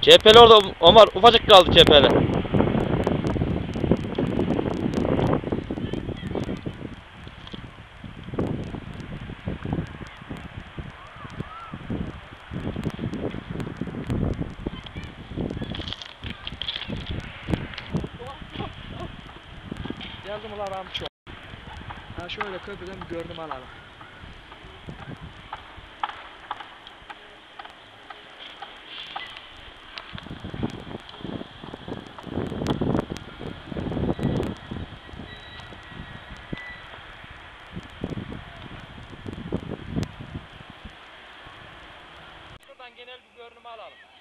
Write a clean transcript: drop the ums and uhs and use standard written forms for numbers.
CHP'li orada Ömer, ufacık kaldı CHP'li. Geldim ulan abi çok. Ha şöyle köprüden bir görünüm alalım. Şuradan genel bir görünüm alalım.